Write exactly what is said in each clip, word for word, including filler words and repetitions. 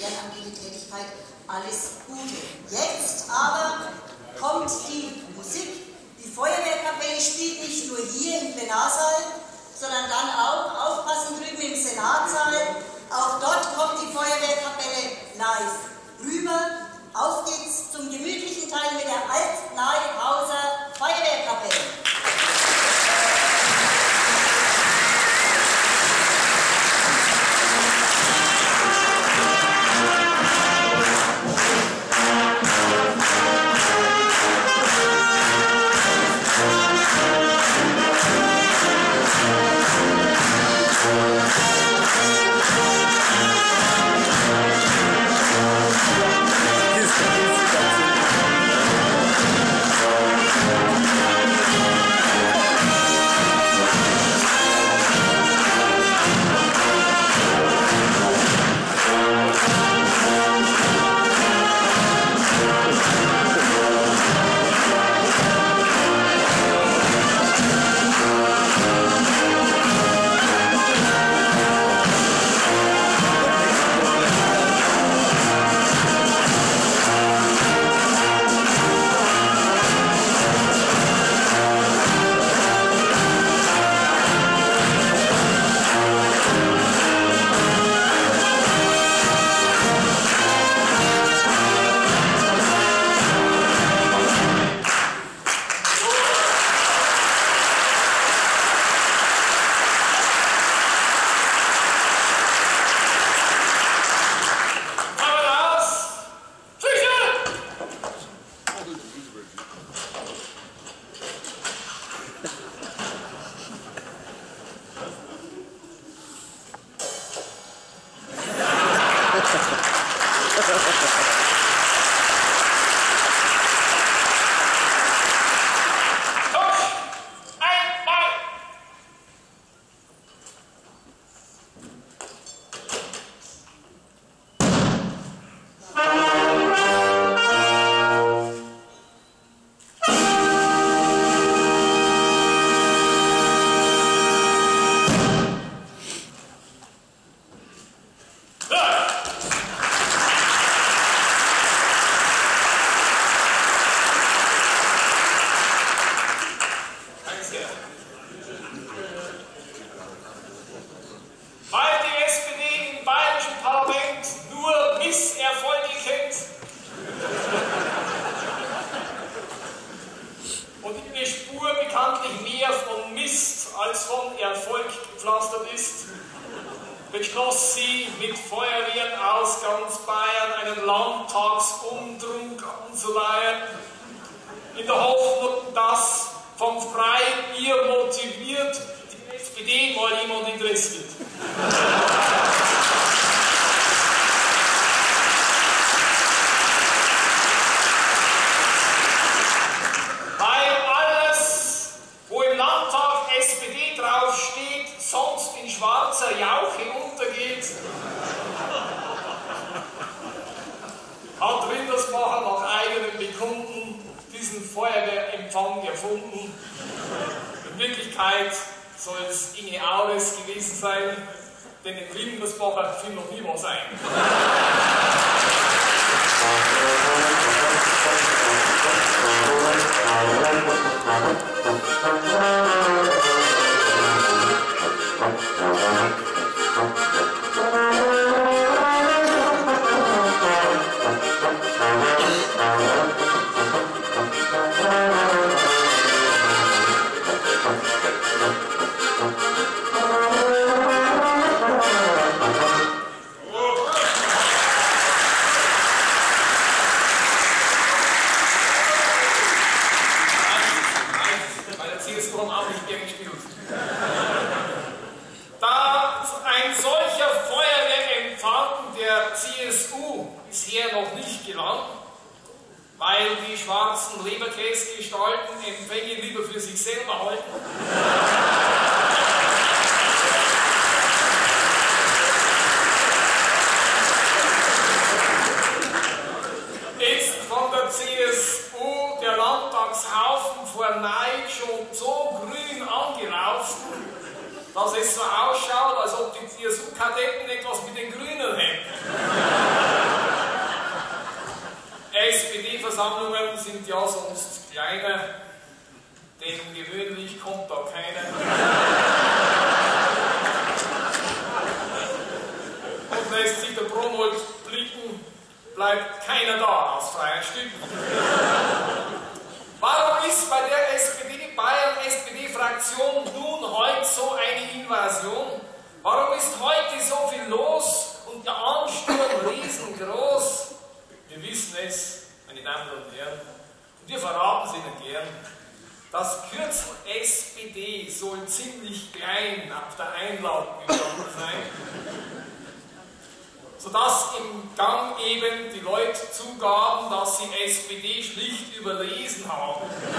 ehrenamtliche Tätigkeit alles Gute. Jetzt aber kommt die Musik. Die Feuerwehrkapelle spielt nicht nur hier im Plenarsaal, sondern dann auch, aufpassen drüben im Senatssaal, auch dort kommt die Feuerwehrkapelle live rüber. Auf geht's zum gemütlichen Teil mit der Alt-Nahe-Hauser Feuerwehrkapelle. beschloss sie mit Feuerwehren aus ganz Bayern einen Landtagsumtrunk anzuleihen, in der Hoffnung, dass vom Freibier motiviert die S P D mal jemand interessiert. Weil alles, wo im Landtag S P D draufsteht, sonst in schwarzer Jauche untergeht, hat Wintersbacher nach eigenem Bekunden diesen Feuerwehrempfang erfunden. In Wirklichkeit soll es Inge Aures gewesen sein, denn in Wintersbacher will noch niemand sein. Bisher noch nicht gelang, weil die schwarzen Leberkäsgestalten Empfänge lieber für sich selber halten. Ist von der C S U der Landtagshaufen vor Neid schon so grün angelaufen, dass es so ausschaut, als ob die C S U-Kadetten etwas mit den Grünen hätten. sind ja sonst kleiner, denn gewöhnlich kommt da keiner. Und lässt sich der Bromold blicken, bleibt keiner da aus freien Stücken. Warum ist bei der S P D, Bayern-S P D-Fraktion nun heute so eine Invasion? Warum ist heute so viel los und der Ansturm riesengroß? Wir wissen es, meine Damen und Herren, und wir verraten es Ihnen gern. Das Kürzel S P D soll ziemlich klein auf der Einladung gestanden sein, sodass im Gang eben die Leute zugaben, dass sie S P D schlicht überlesen haben.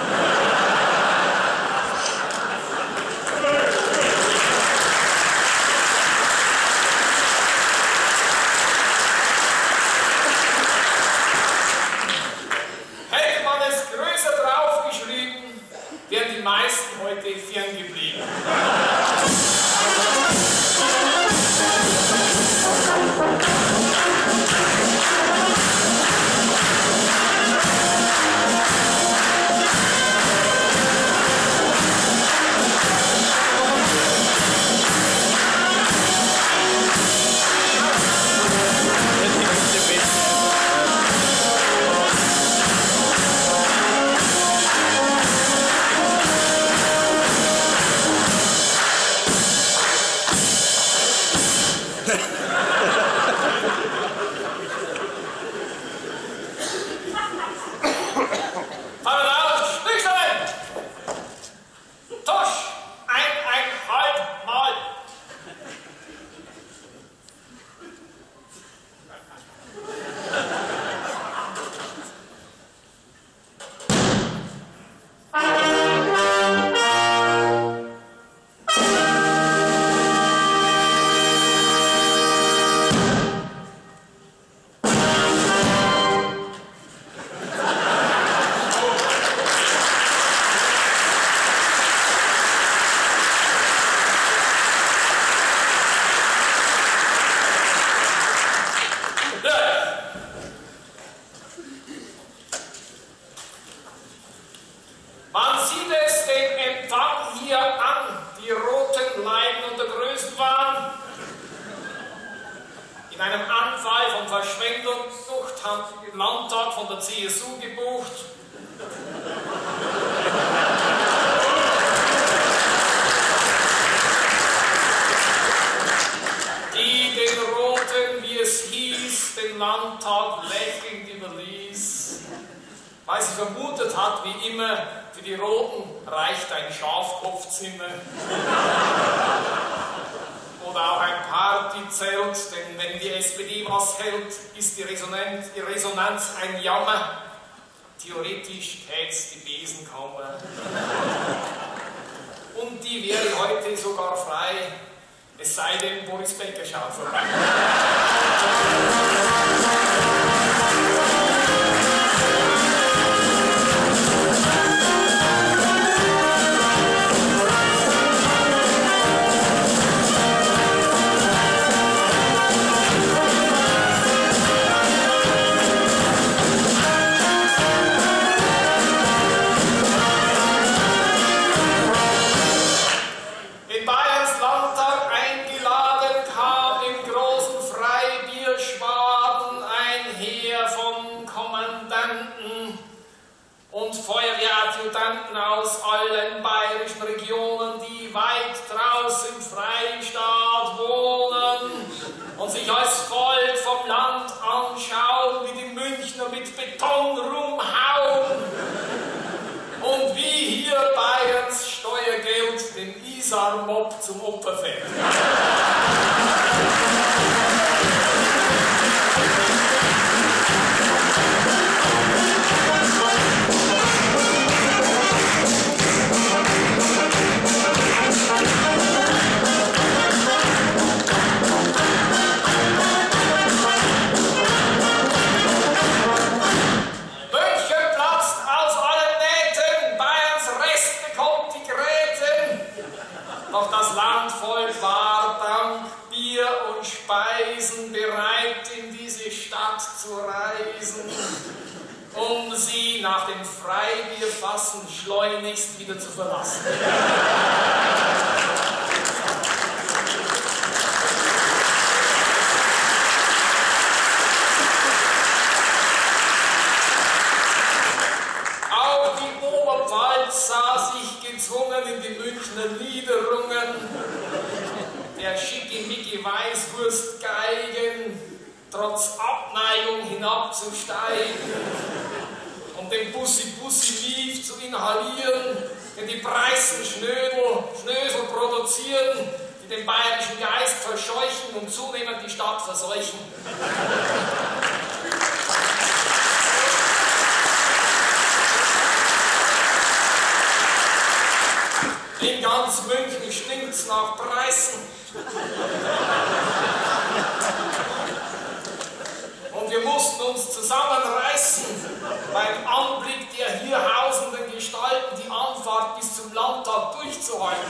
Hätte man es größer draufgeschrieben, wären die meisten heute ferngeblieben. In einem Anfall von Verschwendungssucht haben sie den Landtag von der C S U gebucht. Die den Roten, wie es hieß, den Landtag lächelnd überließ, weil sie vermutet hat, wie immer, für die Roten reicht ein Schafkopfzimmer. Oder auch ein Partyzelt, denn wenn die S P D was hält, ist die Resonanz, die Resonanz ein Jammer. Theoretisch tät's die Besenkammer. Und die wäre heute sogar frei, es sei denn, Boris Becker schaut vorbei. Und Feuerwehradjutanten aus allen bayerischen Regionen, die weit draußen im Freistaat wohnen und sich als Volk vom Land anschauen, wie die Münchner mit Beton rumhauen und wie hier Bayerns Steuergeld den Isar-Mob zum Opfer fällt. Doch das Landvolk war dank Bier und Speisen bereit, in diese Stadt zu reisen. um sie nach dem Freibierfassen schleunigst wieder zu verlassen. Auch die Oberpfalz sah sich gezwungen, in die Münchner Niederungen der schickimicki Weißwurstgeigen trotz Abneigung hinabzusteigen und den Bussi-Bussi-Lief zu inhalieren, den die Preißen Schnödel, Schnösel produzieren, die den bayerischen Geist verscheuchen und zunehmend die Stadt verseuchen. In ganz München stinkt's nach Preißen. Und wir mussten uns zusammenreißen beim Anblick der hier hausenden Gestalten, die Anfahrt bis zum Landtag durchzuhalten.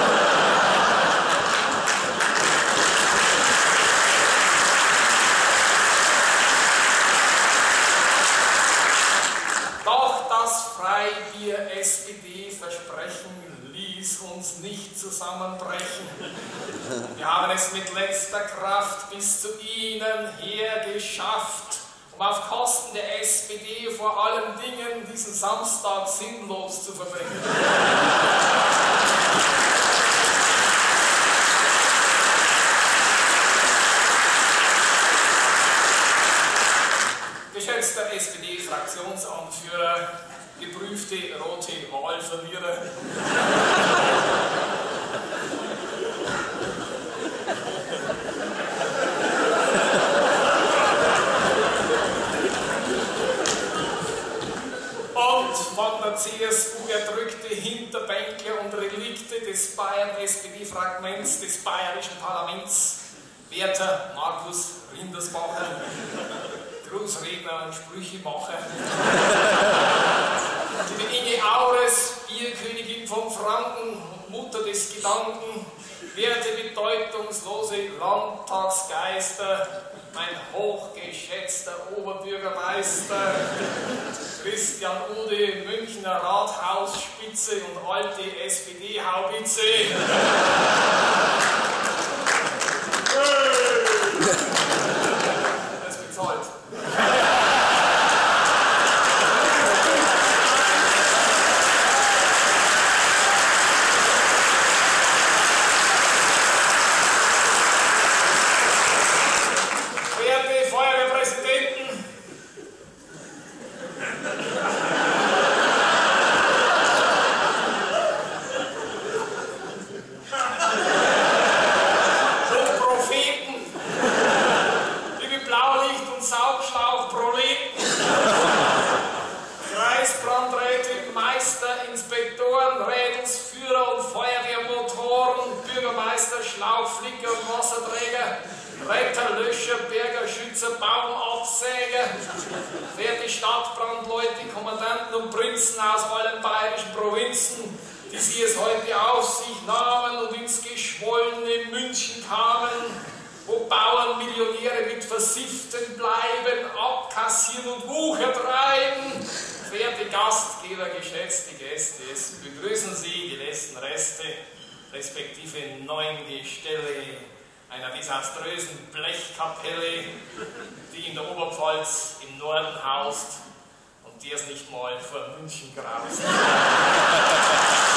Doch das Freibier-S P D-Versprechen ließ uns nicht zusammenbrechen. Wir haben es mit letzter Kraft bis zu Ihnen hergeschafft, um auf Kosten der S P D vor allen Dingen diesen Samstag sinnlos zu verbringen. Geschätzter S P D-Fraktionsanführer, geprüfte rote Wahlverlierer. Und von der C S U erdrückte Hinterbänkler und Relikte des Bayern-S P D-Fragments des bayerischen Parlaments, werter Markus Rindersbacher, Großredner und Sprüchemacher, liebe Inge Aures, Bierkönigin von Franken und Mutter des Gedanken, werte bedeutungslose Landtagsgeister, mein hochgeschätzter Oberbürgermeister Christian Ude, Münchner Rathausspitze und alte S P D-Haubitze. Das bezahlt. Schlauchflicker und Wasserträger, Retter, Löscher, Berger, Schützer, Baumabsäger, werte Stadtbrandleute, Kommandanten und Prinzen aus allen bayerischen Provinzen, die sie es heute auf sich nahmen und ins geschwollene München kamen, wo Bauern Millionäre mit versifften Bleiben abkassieren und Wucher treiben. Verehrte Gastgeber, geschätzte Gäste, es begrüßen Sie die letzten Reste, respektive neun Gestelle einer desaströsen Blechkapelle, die in der Oberpfalz im Norden haust und die es nicht mal vor München graust.